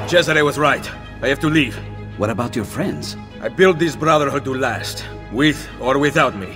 Cesare was right. I have to leave. What about your friends? I built this Brotherhood to last, with or without me.